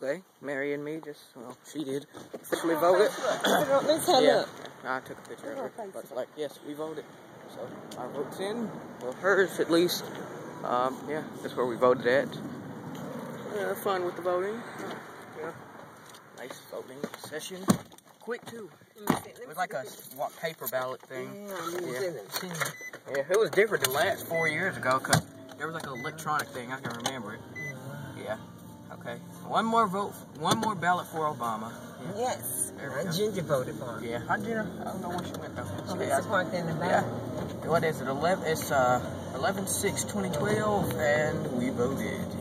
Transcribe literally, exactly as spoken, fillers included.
Okay, Mary and me just, well, she did officially voted. Let's have Yeah, look. I took a picture of her. But, like, yes, we voted. So, our vote's in. Well, hers, at least. Um, yeah, that's where we voted at. Yeah, fun with the voting. Yeah. Nice voting session. Quick, too. It was like a what, paper ballot thing. Yeah, yeah. yeah, it was different the last four years ago, because there was like an electronic thing. I can remember it. Yeah. Okay. One more vote, one more ballot for Obama. Yeah. Yes. Uh, Ginger voted for him. Yeah. How Ginger? I don't know where she went though. Oh, it's parked in the back. Yeah. What is it? Eleven. It's uh eleven six twenty twelve, and we voted.